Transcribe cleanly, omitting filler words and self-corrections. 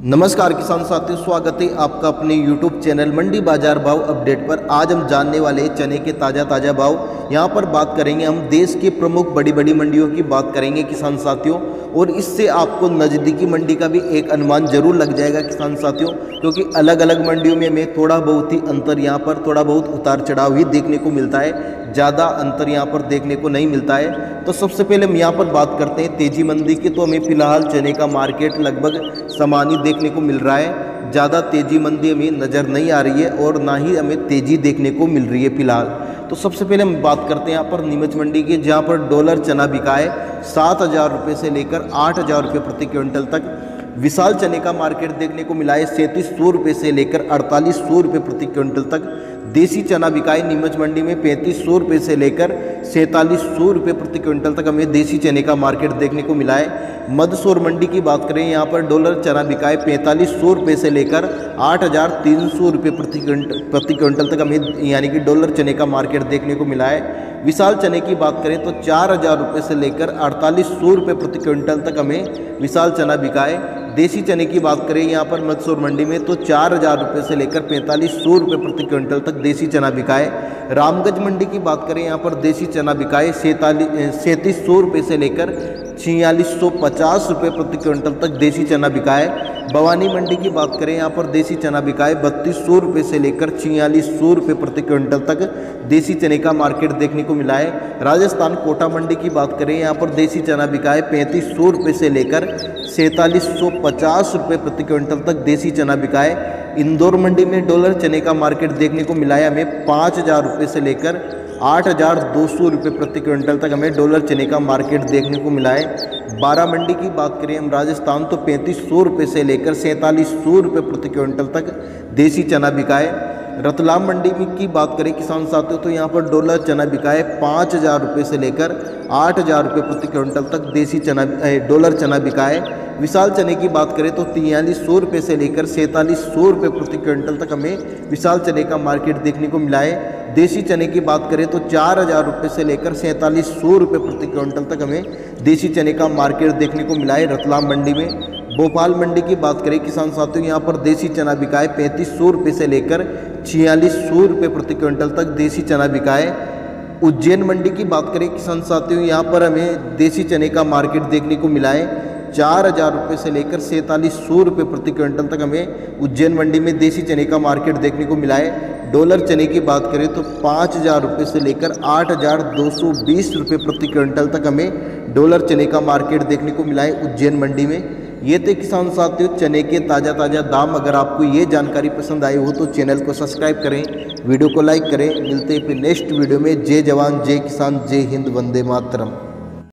नमस्कार किसान साथियों, स्वागत है आपका अपने YouTube चैनल मंडी बाजार भाव अपडेट पर। आज हम जानने वाले हैं चने के ताज़ा भाव। यहाँ पर बात करेंगे हम देश के प्रमुख बड़ी मंडियों की बात करेंगे किसान साथियों, और इससे आपको नज़दीकी मंडी का भी एक अनुमान जरूर लग जाएगा किसान साथियों, क्योंकि अलग अलग मंडियों में हमें थोड़ा बहुत ही अंतर, यहाँ पर थोड़ा बहुत उतार चढ़ाव ही देखने को मिलता है, ज़्यादा अंतर यहाँ पर देखने को नहीं मिलता है। तो सबसे पहले हम यहाँ पर बात करते हैं तेजी मंदी की। तो हमें फिलहाल चने का मार्केट लगभग सामान्य देखने को मिल रहा है, ज़्यादा तेजी मंदी हमें नज़र नहीं आ रही है और ना ही हमें तेजी देखने को मिल रही है फिलहाल। तो सबसे पहले हम बात करते हैं यहाँ पर नीमच मंडी की, जहाँ पर डॉलर चना बिका है 7,000 रुपये से लेकर 8,000 रुपये प्रति क्विंटल तक। विशाल चने का मार्केट देखने को मिला है 3700 रुपये से लेकर 4800 रुपये प्रति क्विंटल तक। देसी चना बिका है नीमच मंडी में 3500 रुपये से लेकर 4700 रुपये प्रति क्विंटल तक हमें देसी चने का मार्केट देखने को मिला है। मदसौर मंडी की बात करें, यहाँ पर डॉलर चना बिका है 4500 रुपये से लेकर 8,300 रुपये प्रति क्विंटल तक हमें यानी कि डॉलर चने का मार्केट देखने को मिला है। विशाल चने की बात करें तो 4,000 रुपये से लेकर 4800 रुपये प्रति क्विंटल तक हमें विशाल चना बिका है। देसी चने की बात करें यहाँ पर मदसौर मंडी में तो 4,000 रुपये से लेकर 4500 रुपये प्रति क्विंटल तक देसी चना बिका है। रामगंज मंडी की बात करें, यहाँ पर देसी चना बिका है 3700 रुपये से लेकर 4650 रुपये प्रति क्विंटल तक देसी चना बिका है। भवानी मंडी की बात करें, यहाँ पर देसी चना बिका है 3200 रुपये से लेकर 4600 रुपये प्रति क्विंटल तक देसी चने का मार्केट देखने को मिला है। राजस्थान कोटा मंडी की बात करें, यहाँ पर देसी चना बिका है 3500 रुपये से लेकर 4750 रुपये प्रति क्विंटल तक देसी चना बिका है। इंदौर मंडी में डॉलर चने का मार्केट देखने को मिला है हमें 5,000 रुपये से लेकर 8,200 रुपये प्रति क्विंटल तक हमें डॉलर चने का मार्केट देखने को मिला है। बारा मंडी की बात करें हम राजस्थान तो 3500 रुपये से लेकर 4700 रुपये प्रति क्विंटल तक देसी चना बिका है। रतलाम मंडी की बात करें किसान साथियों, तो यहाँ पर डॉलर चना बिका है 5,000 रुपये से लेकर 8,000 रुपये प्रति क्विंटल तक देसी चना डॉलर चना बिका है। विशाल चने की बात करें तो 4300 रुपये से लेकर 4700 रुपये प्रति क्विंटल तक हमें विशाल चने का मार्केट देखने को मिला है। देसी चने की बात करें तो 4,000 रुपये से लेकर 4700 रुपये प्रति क्विंटल तक हमें देसी चने का मार्केट देखने को मिला है रतलाम मंडी में। भोपाल मंडी की बात करें किसान साथियों, यहाँ पर देसी चना बिका है 3500 रुपये से लेकर 4600 रुपये प्रति क्विंटल तक देसी चना बिका है। उज्जैन मंडी की बात करें किसान साथियों, यहाँ पर हमें देसी चने का मार्केट देखने को मिला है 4,000 रुपये से लेकर 4700 रुपये प्रति क्विंटल तक हमें उज्जैन मंडी में देसी चने का मार्केट देखने को मिला है। डॉलर चने की बात करें तो 5,000 रुपये से लेकर 8,220 रुपये प्रति क्विंटल तक हमें डॉलर चने का मार्केट देखने को मिला है उज्जैन मंडी में। ये थे किसान साथियों चने के ताज़ा दाम। अगर आपको ये जानकारी पसंद आई हो तो चैनल को सब्सक्राइब करें, वीडियो को लाइक करें। मिलते हैं फिर नेक्स्ट वीडियो में। जय जवान जय किसान, जय हिंद, वंदे मातरम।